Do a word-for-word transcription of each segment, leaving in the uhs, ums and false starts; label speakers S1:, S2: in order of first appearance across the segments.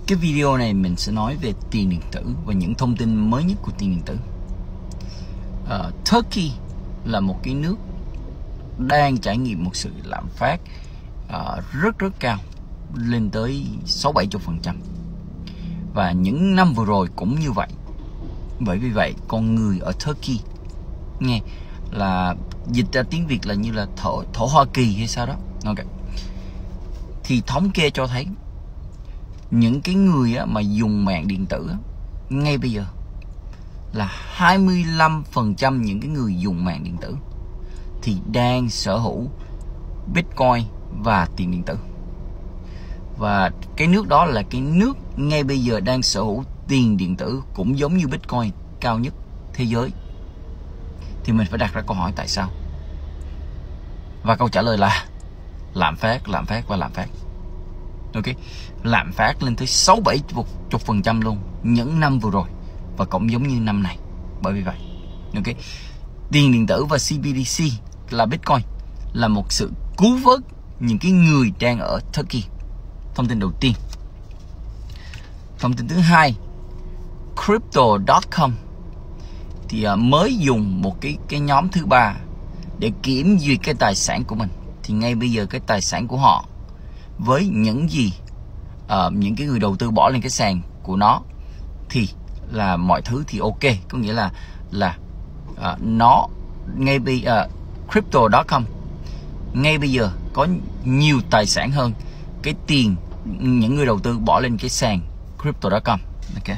S1: Cái video này mình sẽ nói về tiền điện tử và những thông tin mới nhất của tiền điện tử. uh, Turkey là một cái nước đang trải nghiệm một sự lạm phát uh, rất rất cao, lên tới sáu bảy mươi phần trăm. Và những năm vừa rồi cũng như vậy. Bởi vì vậy con người ở Turkey nghe là dịch ra tiếng Việt là như là thổ, thổ Hoa Kỳ hay sao đó, ok, thì thống kê cho thấy những cái người á, mà dùng mạng điện tử á, ngay bây giờ là hai mươi lăm phần trăm những cái người dùng mạng điện tử thì đang sở hữu Bitcoin và tiền điện tử. Và cái nước đó là cái nước ngay bây giờ đang sở hữu tiền điện tử cũng giống như Bitcoin cao nhất thế giới. Thì mình phải đặt ra câu hỏi tại sao? Và câu trả lời là lạm phát, lạm phát và lạm phát. Ok, lạm phát lên tới sáu bảy mươi phần trăm luôn những năm vừa rồi và cũng giống như năm này. Bởi vì vậy, ok, tiền điện tử và xê bê đê xê là Bitcoin là một sự cứu vớt những cái người đang ở Turkey. Thông tin đầu tiên. Thông tin thứ hai, crypto chấm com thì uh, mới dùng một cái cái nhóm thứ ba để kiểm duyệt cái tài sản của mình. Thì ngay bây giờ cái tài sản của họ với những gì uh, những cái người đầu tư bỏ lên cái sàn của nó thì là mọi thứ thì ok, có nghĩa là là uh, nó ngay bây uh, crypto chấm com ngay bây giờ có nhiều tài sản hơn cái tiền những người đầu tư bỏ lên cái sàn crypto chấm com. Ok.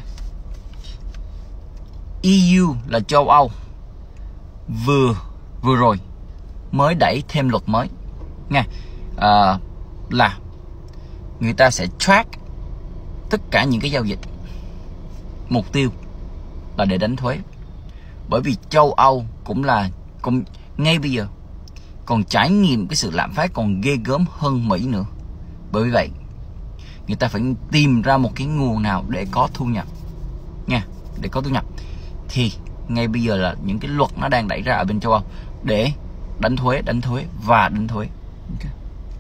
S1: e u là châu Âu vừa vừa rồi mới đẩy thêm luật mới nha, à, là người ta sẽ track tất cả những cái giao dịch, mục tiêu là để đánh thuế. Bởi vì châu Âu cũng là cũng ngay bây giờ còn trải nghiệm cái sự lạm phát còn ghê gớm hơn Mỹ nữa. Bởi vì vậy người ta phải tìm ra một cái nguồn nào để có thu nhập nha, để có thu nhập. Thì ngay bây giờ là những cái luật nó đang đẩy ra ở bên châu Âu để đánh thuế, đánh thuế và đánh thuế. Okay.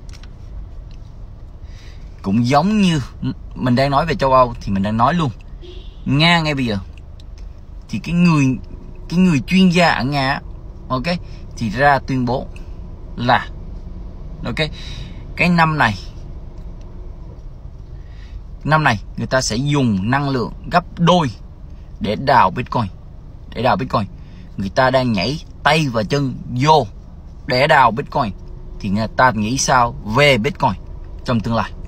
S1: Cũng giống như mình đang nói về châu Âu thì mình đang nói luôn Nga ngay bây giờ. Thì cái người cái người chuyên gia ở Nga, ok, thì ra tuyên bố là ok, cái năm này năm này người ta sẽ dùng năng lượng gấp đôi để đào Bitcoin. Để đào Bitcoin, người ta đang nhảy tay và chân vô để đào Bitcoin. Thì người ta nghĩ sao về Bitcoin trong tương lai?